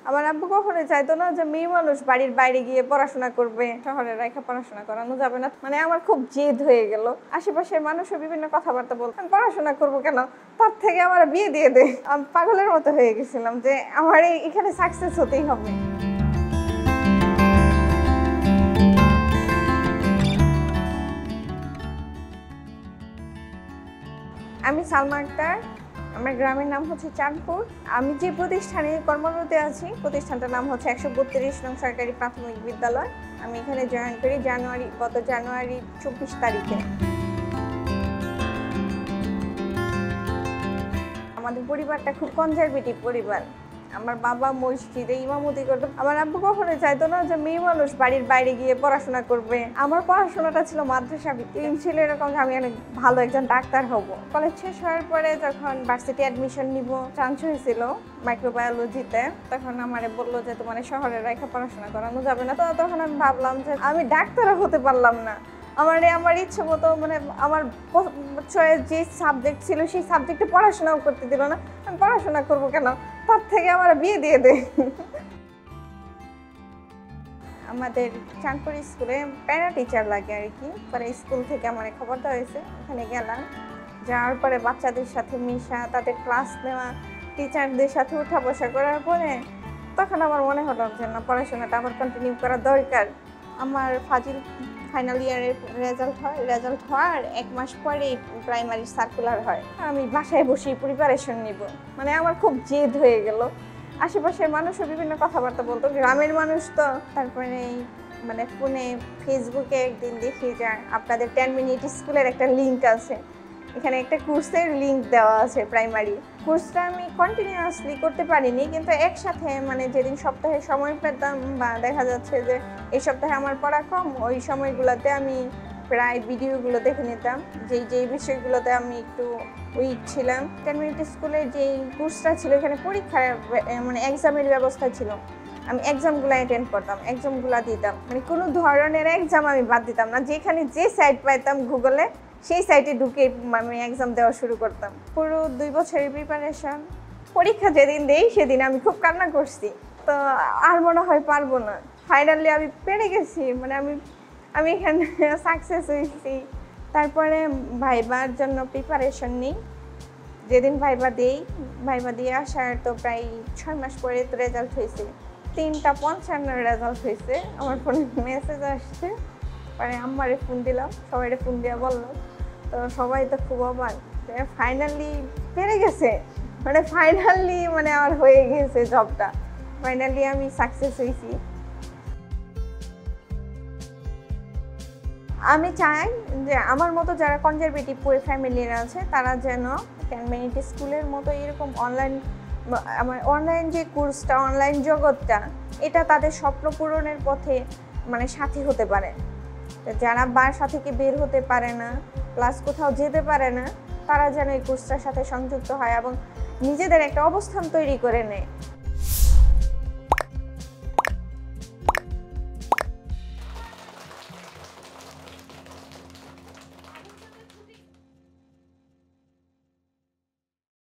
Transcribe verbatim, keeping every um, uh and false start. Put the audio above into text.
আমার আব্বু কখনোই চাইতো না যে মেয়ে মানুষ বাড়ির বাইরে গিয়ে পড়াশোনা করবে, শহরে রেখে পড়াশোনা করানো যাবে না। মানে আমার খুব জেদ হয়ে গেল। আশেপাশের মানুষও বিভিন্ন কথাবার্তা বলতো, আমি পড়াশোনা করবো কেন, তার থেকে আমার বিয়ে দিয়ে দে। আমি পাগলের মতো হয়ে গেছিলাম যে আমার এখানে সাকসেস হতেই হবে। আমি সালমা আক্তার, আমার গ্রামের নাম হচ্ছে চাঁদপুর। আমি যে প্রতিষ্ঠানে কর্মরত আছি প্রতিষ্ঠানটার নাম হচ্ছে একশো বত্রিশ নং সরকারি প্রাথমিক বিদ্যালয়। আমি এখানে জয়েন করি জানুয়ারি গত জানুয়ারি চব্বিশ তারিখে। আমাদের পরিবারটা খুব কনজারভেটিভ পরিবার। আমার বাবা মসজিদে ইমামতি করতো। আমার আব্বু কখনোই চাইতো না যে মেয়ে মানুষ বাড়ির বাইরে গিয়ে পড়াশোনা করবে। আমার পড়াশোনাটা ছিল মাদ্রাসা ভিত্তিক, ছিল এরকম যে আমি অনেক ভালো একজন ডাক্তার হব। কলেজ শেষ হওয়ার পরে যখন ভার্সিটি অ্যাডমিশন নিব, চান্স হয়েছিল মাইক্রোবায়োলজিতে, তখন আমারে বললো যে তোমার শহরে রেখে পড়াশোনা করানো যাবে না। তো তখন আমি ভাবলাম যে আমি ডাক্তার হতে পারলাম না। আমার আমার ইচ্ছে মতো মানে আমার যে সাবজেক্ট ছিল সেই সাবজেক্টে পড়াশোনাও করতে দিল না। আমি পড়াশোনা করবো কেন, তার থেকে আমার বিয়ে দিয়ে দে। আমাদের চাঁদপুর স্কুলে প্যারা টিচার লাগে আর কি। পরে স্কুল থেকে আমার খবর দেওয়া হয়েছে, ওখানে গেলাম। যাওয়ার পরে বাচ্চাদের সাথে মিশা, তাদের ক্লাস নেওয়া, টিচারদের সাথে উঠা বসা করার পরে তখন আমার মনে হলো যে না, পড়াশোনাটা আবার কন্টিনিউ করা দরকার। আমার ফাজিল ফাইনাল ইয়ারের রেজাল্ট হয়, রেজাল্ট হওয়ার এক মাস পরে প্রাইমারি সার্কুলার হয়। আমি বাসায় বসে প্রিপারেশন নিব, মানে আমার খুব জেদ হয়ে গেল। আশেপাশের মানুষও বিভিন্ন কথাবার্তা বলতো, গ্রামের মানুষ তো। তারপরে মানে ফোনে ফেসবুকে একদিন দেখি যে আপনাদের টেন মিনিট স্কুলের একটা লিঙ্ক আছে, এখানে একটা কোর্সের লিঙ্ক দেওয়া আছে প্রাইমারি। কোর্সটা আমি কন্টিনিউয়াসলি করতে পারিনি, কিন্তু একসাথে মানে যেদিন সপ্তাহে সময় পেতাম বা দেখা যাচ্ছে যে এই সপ্তাহে আমার পড়া কম, ওই সময়গুলোতে আমি প্রায় ভিডিওগুলো দেখে নিতাম যেই যেই বিষয়গুলোতে আমি একটু উইক ছিলাম। টেন মিনিট স্কুলের যেই কোর্সটা ছিল এখানে পরীক্ষার মানে এক্সামের ব্যবস্থা ছিল। আমি এক্সামগুলো অ্যাটেন্ড করতাম, এক্সামগুলো দিতাম, মানে কোনো ধরনের এক্সাম আমি বাদ দিতাম না। যেখানে যে সাইট পাইতাম গুগলে সেই সাইটে ঢুকে আমি এক্সাম দেওয়া শুরু করতাম। পুরো দুই বছরের প্রিপারেশন, পরীক্ষা যেদিন দেই সেদিন আমি খুব কান্না করছি। তো আর মনে হয় পারবো না। ফাইনালি আমি পেরে গেছি, মানে আমি আমি এখানে সাকসেস হয়েছি। তারপরে ভাইবার জন্য প্রিপারেশন নিই। যেদিন ভাইবা দিই, ভাইবা দিয়ে আসার তো প্রায় ছয় মাস পরে তো রেজাল্ট হয়েছে। তিনটা পঞ্চান্ন রেজাল্ট হয়েছে, আমার ফোনে মেসেজ আসছে। পরে আম্মারে ফোন দিলাম, সবাইরে ফোন দিয়ে বললাম। তো সবাই তো খুব অবাক, ফাইনালি পেরে গেছে, মানে ফাইনালি মানে আমার হয়ে গেছে জবটা। ফাইনালি আমি সাকসেস হয়েছি। আমি চাই যে আমার মতো যারা কনজারভেটিভ ফ্যামিলির আছে তারা যেন টেন মিনিট স্কুলের মতো এরকম অনলাইন আমার অনলাইন যে কোর্সটা, অনলাইন জগৎটা, এটা তাদের স্বপ্ন পূরণের পথে মানে সাথী হতে পারে। যারা বাসা থেকে বের হতে পারে না, প্লাস কোথাও যেতে পারে না, তারা যেন এই কোর্সটার সাথে সংযুক্ত হয় এবং নিজেদের একটা অবস্থান তৈরি করে নেয়।